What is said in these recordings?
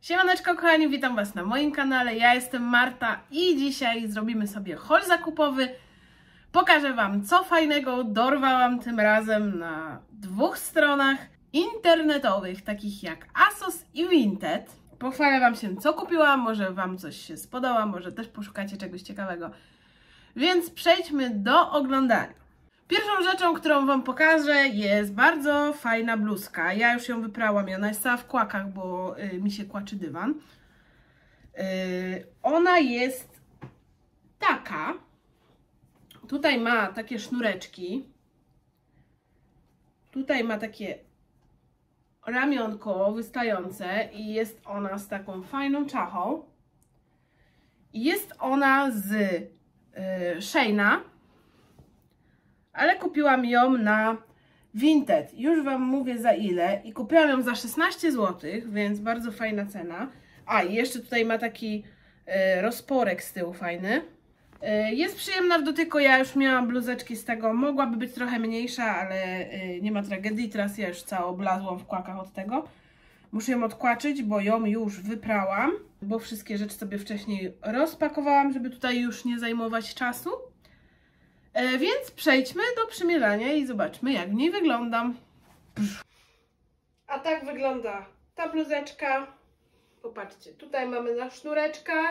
Siemaneczko kochani, witam Was na moim kanale, ja jestem Marta i dzisiaj zrobimy sobie haul zakupowy. Pokażę Wam co fajnego dorwałam tym razem na dwóch stronach internetowych, takich jak ASOS i Vinted. Pochwalę Wam się co kupiłam, może Wam coś się spodoba, może też poszukacie czegoś ciekawego. Więc przejdźmy do oglądania. Pierwszą rzeczą, którą Wam pokażę, jest bardzo fajna bluzka. Ja już ją wyprałam i ona jest cała w kłakach, bo mi się kłaczy dywan. Ona jest taka. Tutaj ma takie sznureczki. Tutaj ma takie ramionko wystające i jest ona z taką fajną czachą. I jest ona z Sheina. Ale kupiłam ją na Vinted. Już Wam mówię za ile. I kupiłam ją za 16 zł, więc bardzo fajna cena. A, i jeszcze tutaj ma taki rozporek z tyłu fajny. Jest przyjemna w dotyku. Ja już miałam bluzeczki z tego. Mogłaby być trochę mniejsza, ale nie ma tragedii. Teraz ja już cała oblazłam w kłakach od tego. Muszę ją odkłaczyć, bo ją już wyprałam. Bo wszystkie rzeczy sobie wcześniej rozpakowałam, żeby tutaj już nie zajmować czasu. Więc przejdźmy do przymierzania i zobaczmy, jak w niej wyglądam. A tak wygląda ta bluzeczka. Popatrzcie, tutaj mamy na sznureczkach.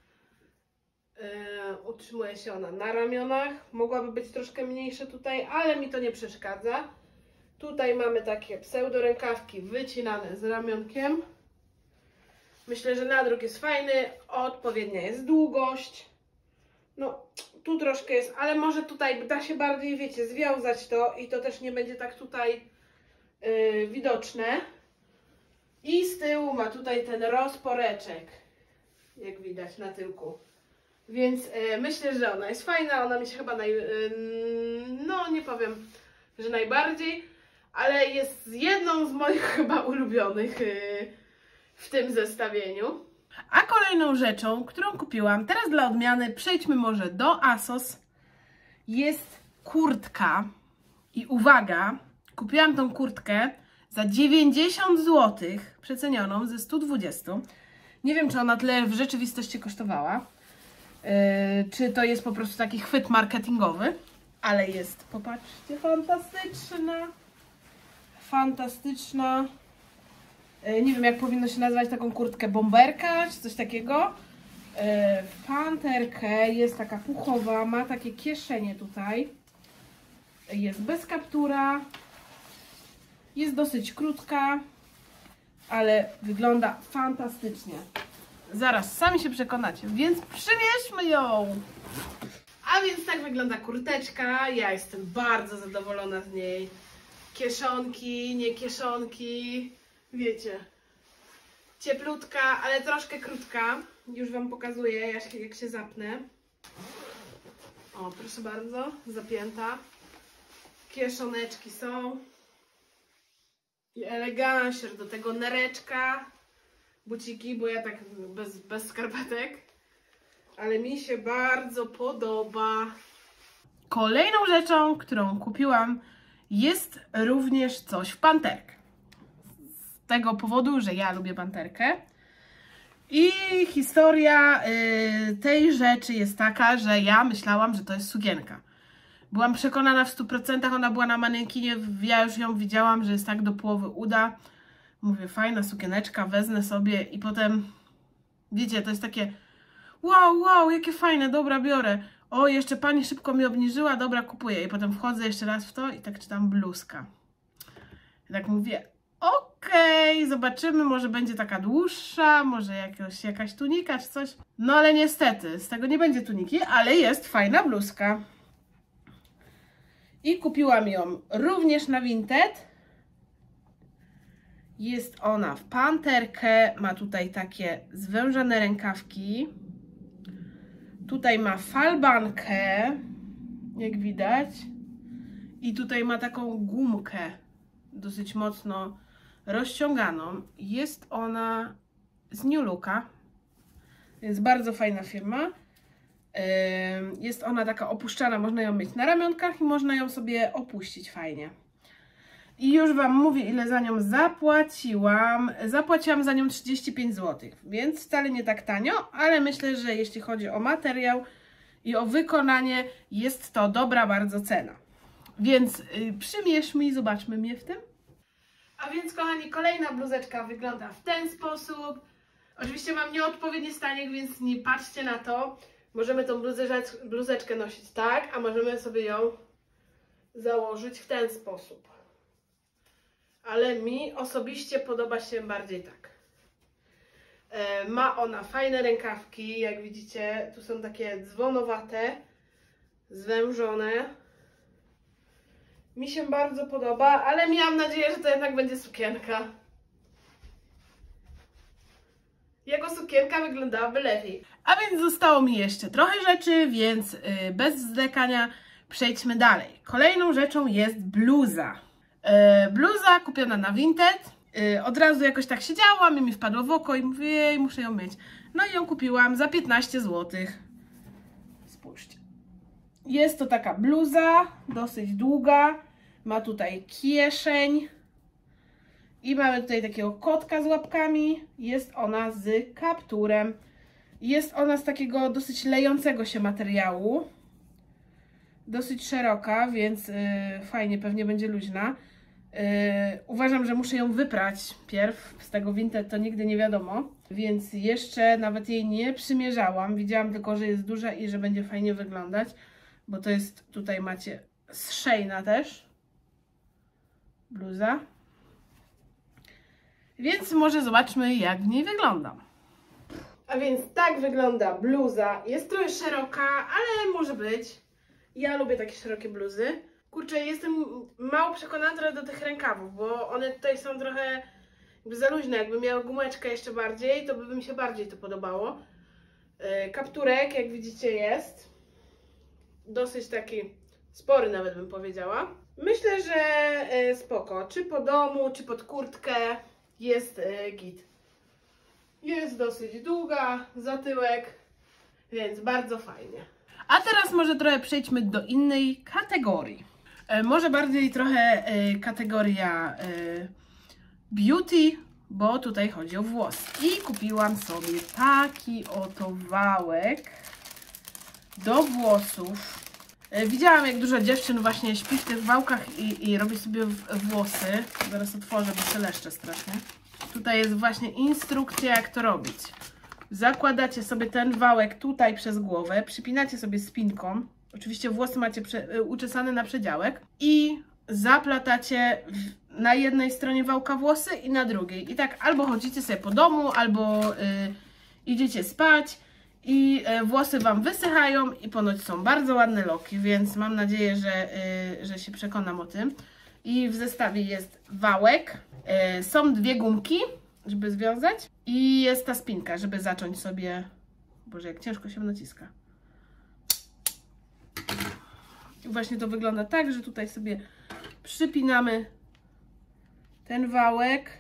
Utrzymuje się ona na ramionach. Mogłaby być troszkę mniejsza tutaj, ale mi to nie przeszkadza. Tutaj mamy takie pseudo rękawki wycinane z ramionkiem. Myślę, że nadruk jest fajny, odpowiednia jest długość. No, tu troszkę jest, ale może tutaj da się bardziej, wiecie, związać to i to też nie będzie tak tutaj widoczne. I z tyłu ma tutaj ten rozporeczek, jak widać na tyłku. Więc myślę, że ona jest fajna, ona mi się chyba no nie powiem, że najbardziej, ale jest jedną z moich chyba ulubionych w tym zestawieniu. A kolejną rzeczą, którą kupiłam, teraz dla odmiany przejdźmy może do ASOS, jest kurtka. I uwaga, kupiłam tą kurtkę za 90 zł, przecenioną ze 120. Nie wiem, czy ona tyle w rzeczywistości kosztowała, czy to jest po prostu taki chwyt marketingowy, ale jest, popatrzcie, fantastyczna. Fantastyczna. Nie wiem, jak powinno się nazywać taką kurtkę, bomberka, czy coś takiego. W panterkę, jest taka puchowa, ma takie kieszenie tutaj. Jest bez kaptura. Jest dosyć krótka, ale wygląda fantastycznie. Zaraz, sami się przekonacie, więc przymierzmy ją! A więc tak wygląda kurteczka. Ja jestem bardzo zadowolona z niej. Kieszonki, nie kieszonki. Wiecie, cieplutka, ale troszkę krótka. Już Wam pokazuję, jak się zapnę. O, proszę bardzo, zapięta. Kieszoneczki są. I eleganciarz, do tego nereczka. Buciki, bo ja tak bez skarpetek. Ale mi się bardzo podoba. Kolejną rzeczą, którą kupiłam, jest również coś w panterkę. Z tego powodu, że ja lubię panterkę. I historia tej rzeczy jest taka, że ja myślałam, że to jest sukienka. Byłam przekonana w 100%, ona była na manekinie, ja już ją widziałam, że jest tak do połowy uda. Mówię, fajna sukieneczka, wezmę sobie i potem, wiecie, to jest takie wow, jakie fajne, dobra, biorę. O, jeszcze pani szybko mi obniżyła, dobra, kupuję. I potem wchodzę jeszcze raz w to i tak czytam bluzka. I tak mówię, okej, zobaczymy, może będzie taka dłuższa, może jakaś tunika czy coś. No ale niestety, z tego nie będzie tuniki, ale jest fajna bluzka. I kupiłam ją również na Vinted. Jest ona w panterkę, ma tutaj takie zwężone rękawki. Tutaj ma falbankę, jak widać. I tutaj ma taką gumkę dosyć mocno rozciąganą. Jest ona z New Looka, więc bardzo fajna firma. Jest ona taka opuszczana, można ją mieć na ramionkach i można ją sobie opuścić fajnie. I już Wam mówię, ile za nią zapłaciłam. Zapłaciłam za nią 35 zł, więc wcale nie tak tanio, ale myślę, że jeśli chodzi o materiał i o wykonanie, jest to dobra bardzo cena. Więc przymierzmy i zobaczmy mnie w tym. A więc, kochani, kolejna bluzeczka wygląda w ten sposób. Oczywiście mam nieodpowiedni stanik, więc nie patrzcie na to. Możemy tą bluzeczkę nosić tak, a możemy sobie ją założyć w ten sposób. Ale mi osobiście podoba się bardziej tak. Ma ona fajne rękawki, jak widzicie, tu są takie dzwonowate, zwężone. Mi się bardzo podoba, ale miałam nadzieję, że to jednak będzie sukienka. Jego sukienka wyglądałaby lepiej. A więc zostało mi jeszcze trochę rzeczy, więc bez zwlekania przejdźmy dalej. Kolejną rzeczą jest bluza. Bluza kupiona na Vinted. Od razu jakoś tak siedziałam i mi wpadło w oko i mówię, jej, muszę ją mieć. No i ją kupiłam za 15 zł. Spójrzcie. Jest to taka bluza, dosyć długa. Ma tutaj kieszeń. I mamy tutaj takiego kotka z łapkami. Jest ona z kapturem. Jest ona z takiego dosyć lejącego się materiału. Dosyć szeroka, więc fajnie, pewnie będzie luźna. Uważam, że muszę ją wyprać pierw. Z tego Vinted to nigdy nie wiadomo. Więc jeszcze nawet jej nie przymierzałam. Widziałam tylko, że jest duża i że będzie fajnie wyglądać. Bo to jest, tutaj macie zszyjna też. Bluza. Więc może zobaczmy, jak w niej wyglądam. A więc tak wygląda bluza. Jest trochę szeroka, ale może być. Ja lubię takie szerokie bluzy. Kurczę, jestem mało przekonana do tych rękawów, bo one tutaj są trochę jakby za luźne. Jakby miały gumeczkę jeszcze bardziej, to by mi się bardziej to podobało. Kapturek, jak widzicie, jest. Dosyć taki spory nawet bym powiedziała. Myślę, że spoko. Czy po domu, czy pod kurtkę jest git. Jest dosyć długa, zatyłek, więc bardzo fajnie. A teraz może trochę przejdźmy do innej kategorii. Może bardziej trochę kategoria beauty, bo tutaj chodzi o włosy. I kupiłam sobie taki oto wałek do włosów. Widziałam, jak dużo dziewczyn właśnie śpi w tych wałkach i robi sobie włosy. Zaraz otworzę, bo się leszczę strasznie. Tutaj jest właśnie instrukcja, jak to robić. Zakładacie sobie ten wałek tutaj przez głowę, przypinacie sobie spinką. Oczywiście włosy macie uczesane na przedziałek. I zaplatacie na jednej stronie wałka włosy i na drugiej. I tak albo chodzicie sobie po domu, albo idziecie spać. I włosy Wam wysychają i ponoć są bardzo ładne loki, więc mam nadzieję, że się przekonam o tym. I w zestawie jest wałek, są dwie gumki, żeby związać i jest ta spinka, żeby zacząć sobie... Boże, jak ciężko się naciska. I właśnie to wygląda tak, że tutaj sobie przypinamy ten wałek.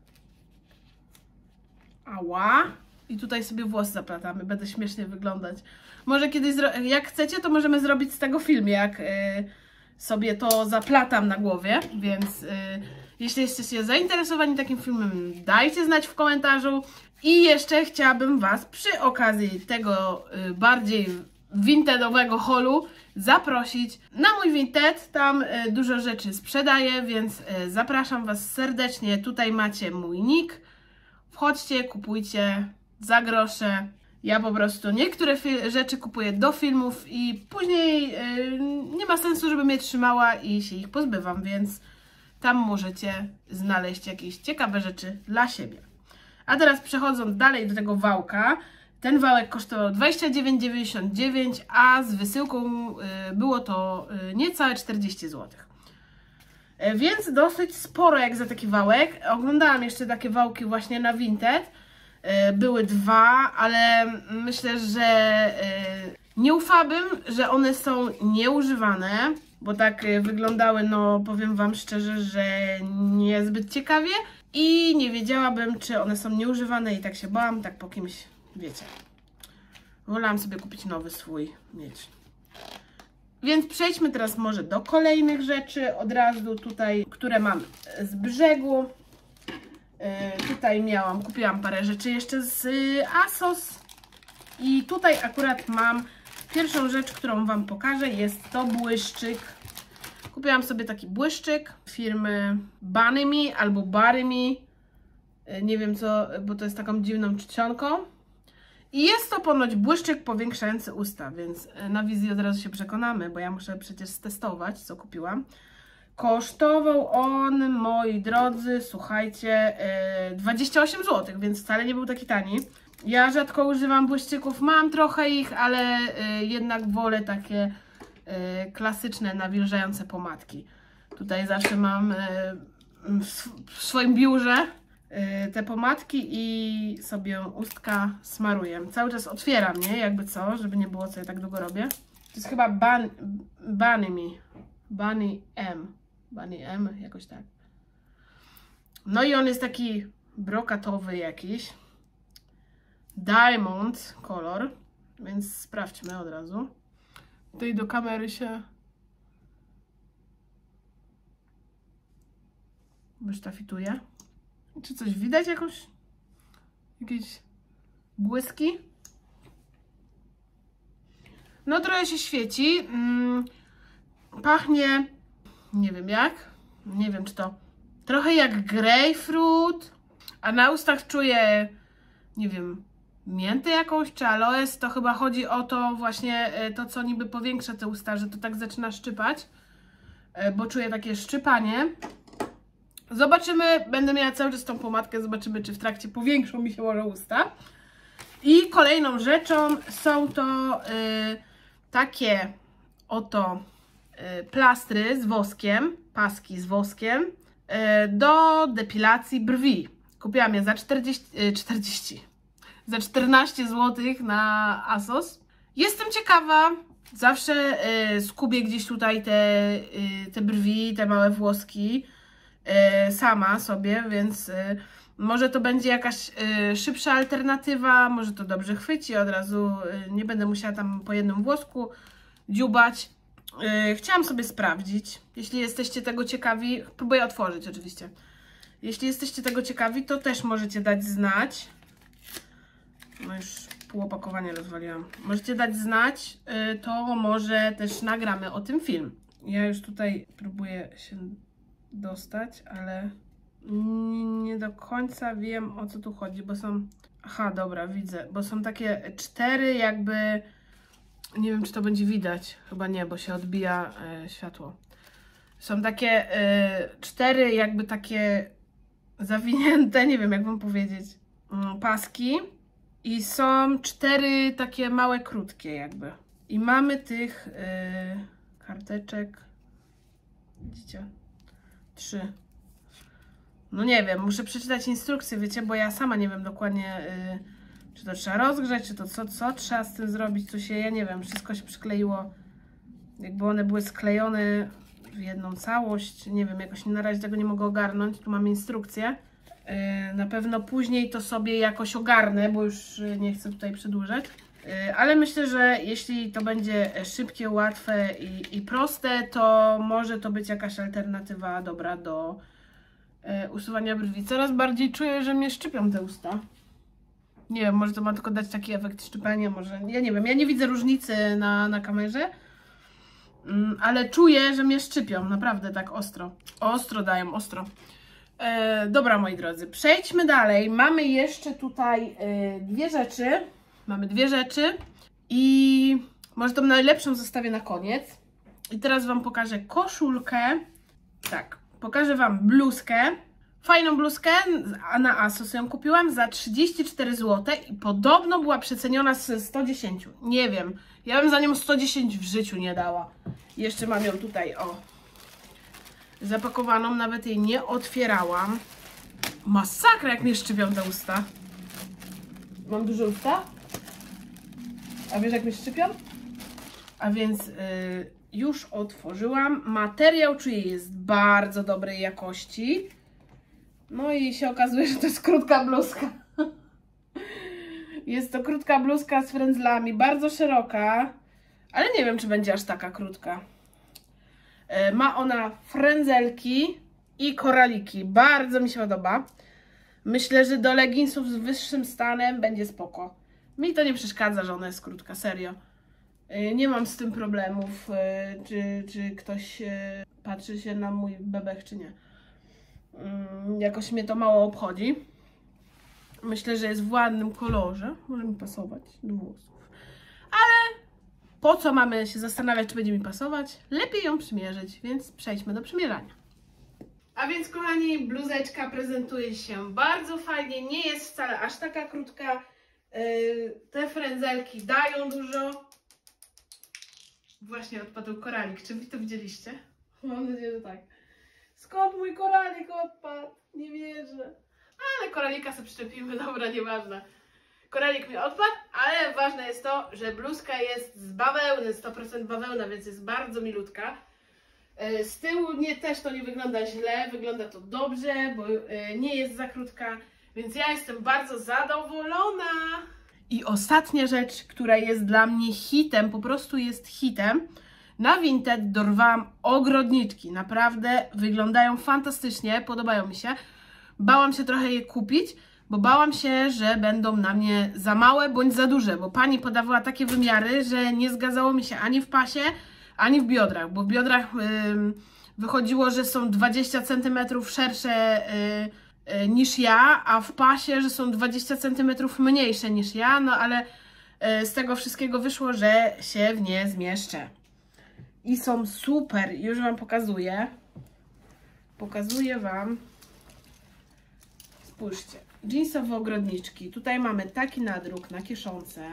Ała! I tutaj sobie włosy zaplatamy. Będę śmiesznie wyglądać. Może kiedyś, jak chcecie, to możemy zrobić z tego film, jak sobie to zaplatam na głowie. Więc jeśli jesteście zainteresowani takim filmem, dajcie znać w komentarzu. I jeszcze chciałabym Was przy okazji tego bardziej vintedowego haulu zaprosić na mój Vinted. Tam dużo rzeczy sprzedaję, więc zapraszam Was serdecznie. Tutaj macie mój nick. Wchodźcie, kupujcie za grosze. Ja po prostu niektóre rzeczy kupuję do filmów i później nie ma sensu, żebym je trzymała i się ich pozbywam, więc tam możecie znaleźć jakieś ciekawe rzeczy dla siebie. A teraz przechodząc dalej do tego wałka. Ten wałek kosztował 29,99, a z wysyłką było to niecałe 40 zł. Więc dosyć sporo jak za taki wałek. Oglądałam jeszcze takie wałki właśnie na Vinted. Były dwa, ale myślę, że nie ufałabym, że one są nieużywane, bo tak wyglądały, no powiem Wam szczerze, że niezbyt ciekawie i nie wiedziałabym, czy one są nieużywane i tak się bałam, tak po kimś, wiecie. Wolałam sobie kupić nowy swój, mieć. Więc przejdźmy teraz może do kolejnych rzeczy od razu tutaj, które mam z brzegu. Tutaj kupiłam parę rzeczy jeszcze z ASOS i tutaj akurat mam pierwszą rzecz, którą Wam pokażę, jest to błyszczyk. Kupiłam sobie taki błyszczyk firmy Banimi albo Barimi, nie wiem co, bo to jest taką dziwną czcionką. I jest to ponoć błyszczyk powiększający usta, więc na wizji od razu się przekonamy, bo ja muszę przecież stestować, co kupiłam. Kosztował on, moi drodzy, słuchajcie, 28 zł, więc wcale nie był taki tani. Ja rzadko używam błyszczyków, mam trochę ich, ale jednak wolę takie klasyczne, nawilżające pomadki. Tutaj zawsze mam w swoim biurze te pomadki i sobie ustka smaruję. Cały czas otwieram, nie? Jakby co, żeby nie było, co ja tak długo robię. To jest chyba Bunny M, jakoś tak. No i on jest taki brokatowy jakiś. Diamond kolor, więc sprawdźmy od razu. Tutaj do kamery się wysztafituje. Czy coś widać? Jakieś błyski? No trochę się świeci. Pachnie, nie wiem jak. Nie wiem czy to trochę jak grapefruit, a na ustach czuję, nie wiem, miętę jakąś czy aloes. To chyba chodzi o to właśnie, to co niby powiększa te usta, że to tak zaczyna szczypać, bo czuję takie szczypanie. Zobaczymy, będę miała cały czas tą pomadkę, zobaczymy czy w trakcie powiększą mi się może usta. I kolejną rzeczą są to takie oto plastry z woskiem, paski z woskiem do depilacji brwi. Kupiłam je za 14 zł na ASOS. Jestem ciekawa, zawsze skubię gdzieś tutaj te brwi, te małe włoski sama sobie, więc może to będzie jakaś szybsza alternatywa, może to dobrze chwyci, od razu nie będę musiała tam po jednym włosku dziubać. Chciałam sobie sprawdzić, jeśli jesteście tego ciekawi, próbuję otworzyć oczywiście. Jeśli jesteście tego ciekawi, to też możecie dać znać. No już pół opakowania rozwaliłam. Możecie dać znać, to może też nagramy o tym film. Ja już tutaj próbuję się dostać, ale nie do końca wiem, o co tu chodzi, bo są... Aha, dobra, widzę, bo są takie 4 jakby... Nie wiem, czy to będzie widać. Chyba nie, bo się odbija światło. Są takie 4 jakby takie zawinięte, nie wiem jak wam powiedzieć, paski. I są 4 takie małe, krótkie jakby. I mamy tych karteczek, widzicie, 3. No nie wiem, muszę przeczytać instrukcję, wiecie, bo ja sama nie wiem dokładnie, czy to trzeba rozgrzać, czy to co trzeba z tym zrobić, ja nie wiem, wszystko się przykleiło, jakby one były sklejone w jedną całość, nie wiem, jakoś na razie tego nie mogę ogarnąć, tu mam instrukcję. Na pewno później to sobie jakoś ogarnę, bo już nie chcę tutaj przedłużać. Ale myślę, że jeśli to będzie szybkie, łatwe i proste, to może to być jakaś alternatywa dobra do usuwania brwi. Coraz bardziej czuję, że mnie szczypią te usta. Nie wiem, może to ma tylko dać taki efekt szczypania, może... Ja nie wiem, ja nie widzę różnicy na kamerze. Ale czuję, że mnie szczypią, naprawdę tak ostro. Ostro dają, ostro. Dobra, moi drodzy, przejdźmy dalej. Mamy jeszcze tutaj 2 rzeczy. Mamy 2 rzeczy i może tą najlepszą zostawię na koniec. I teraz wam pokażę koszulkę. Tak, pokażę wam bluzkę. Fajną bluzkę, a na ASOS ją kupiłam za 34 zł i podobno była przeceniona z 110. Nie wiem, ja bym za nią 110 w życiu nie dała. Jeszcze mam ją tutaj, o, zapakowaną, nawet jej nie otwierałam. Masakra, jak mnie szczypią te usta. Mam duże usta? A wiesz, jak mnie szczypią? A więc już otworzyłam. Materiał, czuję, jest bardzo dobrej jakości. No i się okazuje, że to jest krótka bluzka. Jest to krótka bluzka z frędzlami, bardzo szeroka. Ale nie wiem, czy będzie aż taka krótka. Ma ona frędzelki i koraliki. Bardzo mi się podoba. Myślę, że do leginsów z wyższym stanem będzie spoko. Mi to nie przeszkadza, że ona jest krótka, serio. Nie mam z tym problemów, czy ktoś patrzy się na mój bebech, czy nie. Jakoś mnie to mało obchodzi. Myślę, że jest w ładnym kolorze. Może mi pasować do włosów. Ale po co mamy się zastanawiać, czy będzie mi pasować? Lepiej ją przymierzyć, więc przejdźmy do przymierzania. A więc, kochani, bluzeczka prezentuje się bardzo fajnie. Nie jest wcale aż taka krótka. Te frędzelki dają dużo. Właśnie odpadł koralik. Czy wy to widzieliście? Mam nadzieję, że tak. Skąd mój koralik odpadł? Nie wierzę. Ale koralika sobie przyczepimy, dobra, nieważne. Koralik mi odpadł, ale ważne jest to, że bluzka jest z bawełny, 100% bawełna, więc jest bardzo milutka. Z tyłu też to nie wygląda źle, wygląda to dobrze, bo nie jest za krótka, więc ja jestem bardzo zadowolona. I ostatnia rzecz, która jest dla mnie hitem, po prostu jest hitem. Na Vinted dorwałam ogrodniczki. Naprawdę wyglądają fantastycznie, podobają mi się. Bałam się trochę je kupić, bo bałam się, że będą na mnie za małe bądź za duże, bo pani podawała takie wymiary, że nie zgadzało mi się ani w pasie, ani w biodrach, bo w biodrach wychodziło, że są 20 cm szersze niż ja, a w pasie, że są 20 cm mniejsze niż ja, no ale z tego wszystkiego wyszło, że się w nie zmieszczę. I są super, już wam pokazuję. Pokazuję wam. Spójrzcie, jeansowe ogrodniczki. Tutaj mamy taki nadruk na kieszonce.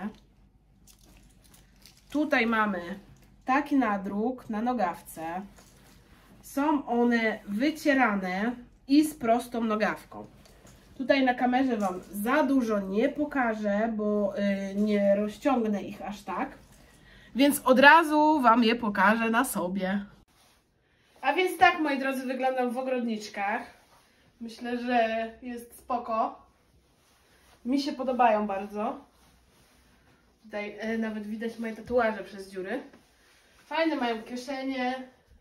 Tutaj mamy taki nadruk na nogawce. Są one wycierane i z prostą nogawką. Tutaj na kamerze wam za dużo nie pokażę, bo nie rozciągnę ich aż tak. Więc od razu wam je pokażę na sobie. A więc tak, moi drodzy, wyglądam w ogrodniczkach. Myślę, że jest spoko. Mi się podobają bardzo. Tutaj nawet widać moje tatuaże przez dziury. Fajne mają kieszenie.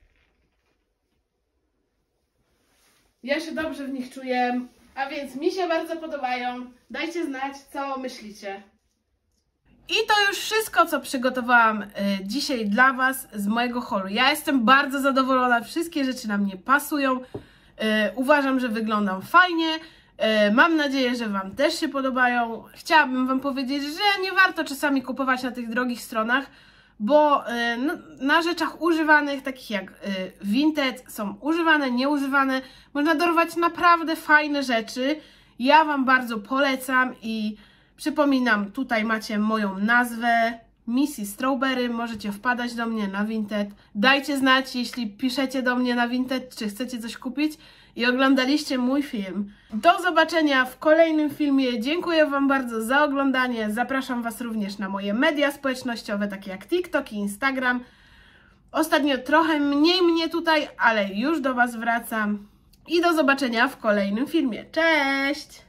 Ja się dobrze w nich czuję. A więc mi się bardzo podobają. Dajcie znać, co myślicie. I to już wszystko, co przygotowałam dzisiaj dla was z mojego haulu. Ja jestem bardzo zadowolona. Wszystkie rzeczy na mnie pasują. Uważam, że wyglądam fajnie. Mam nadzieję, że wam też się podobają. Chciałabym wam powiedzieć, że nie warto czasami kupować na tych drogich stronach, bo na rzeczach używanych, takich jak Vinted, są używane, nieużywane. Można dorwać naprawdę fajne rzeczy. Ja wam bardzo polecam i przypominam, tutaj macie moją nazwę, Missy Strawberry. Możecie wpadać do mnie na Vinted. Dajcie znać, jeśli piszecie do mnie na Vinted, czy chcecie coś kupić i oglądaliście mój film. Do zobaczenia w kolejnym filmie. Dziękuję wam bardzo za oglądanie. Zapraszam was również na moje media społecznościowe, takie jak TikTok i Instagram. Ostatnio trochę mniej mnie tutaj, ale już do was wracam. I do zobaczenia w kolejnym filmie. Cześć!